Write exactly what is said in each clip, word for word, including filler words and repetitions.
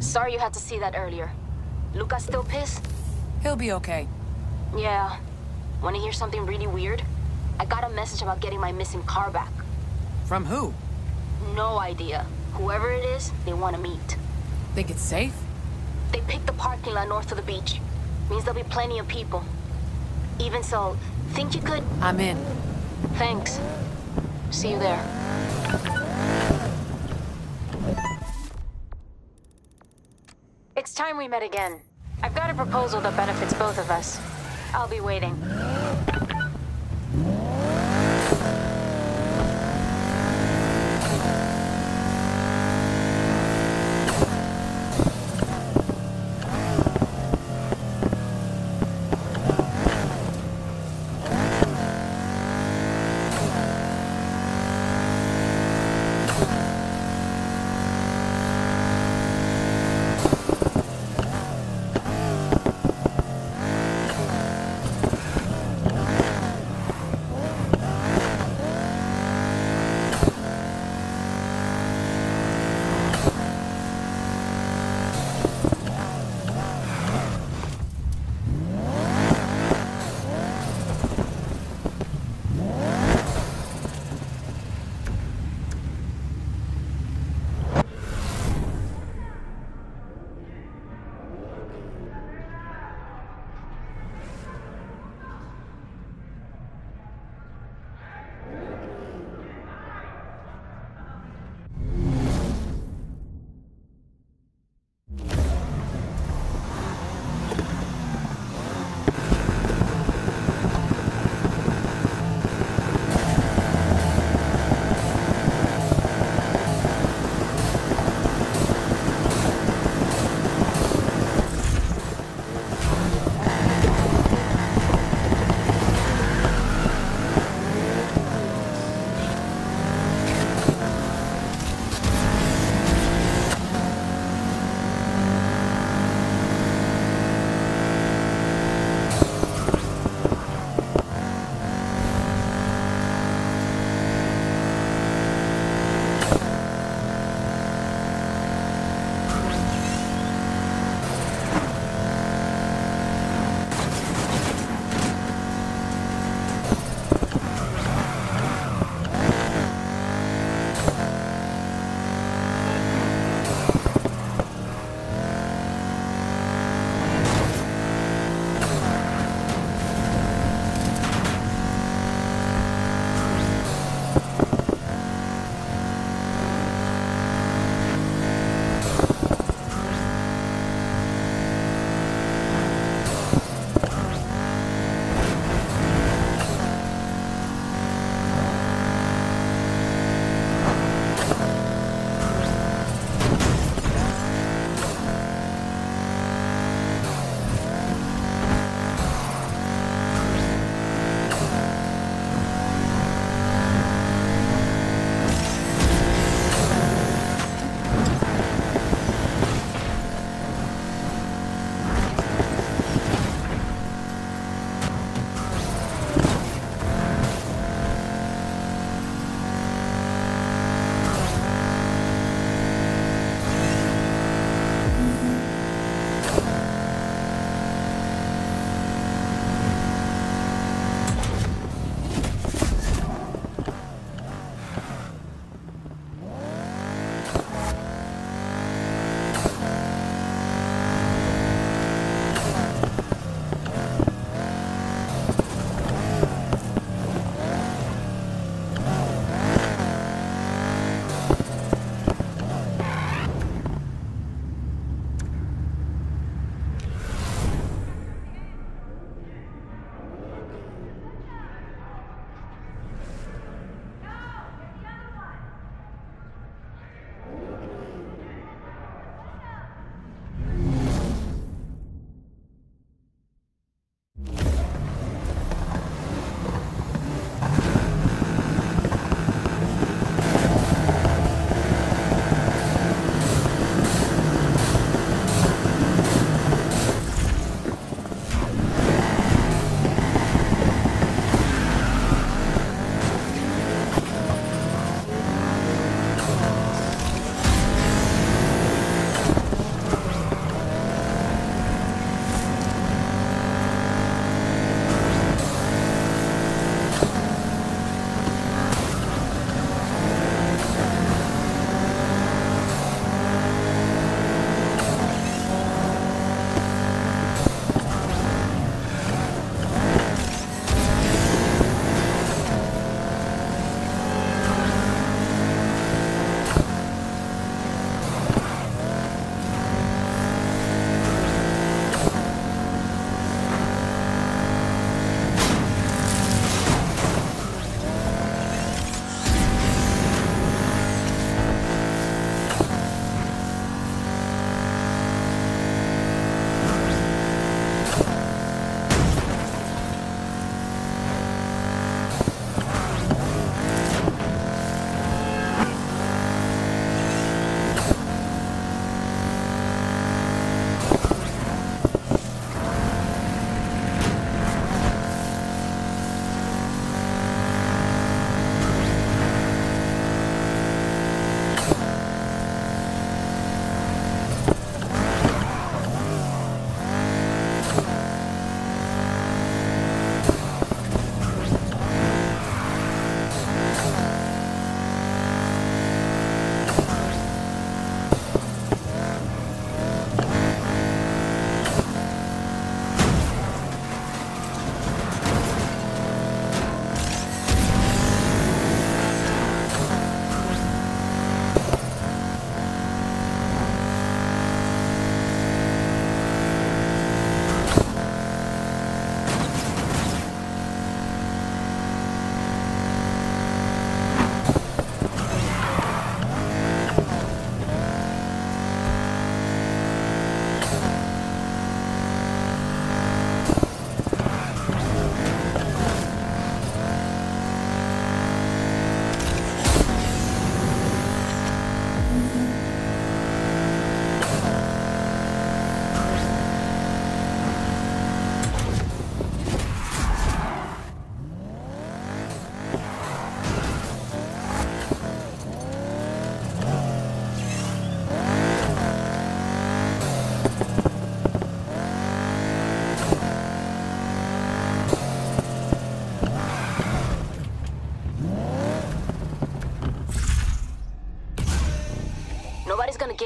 Sorry you had to see that earlier. Lucas still pissed? He'll be okay. Yeah. Wanna hear something really weird? I got a message about getting my missing car back. From who? No idea. Whoever it is, they want to meet. Think it's safe? They picked the parking lot north of the beach. Means there'll be plenty of people. Even so, think you could... I'm in. Thanks. See you there. It's time we met again. I've got a proposal that benefits both of us. I'll be waiting.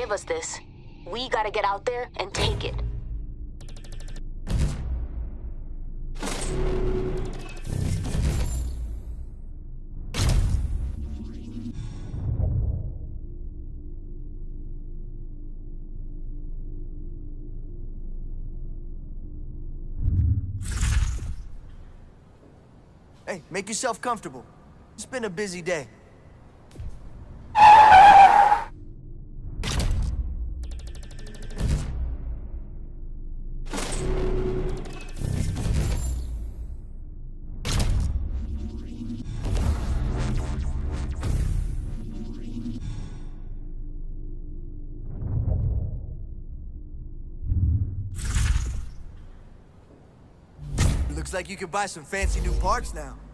give us this. We gotta get out there and take it. Hey, make yourself comfortable. It's been a busy day. Looks like you could buy some fancy new parts now.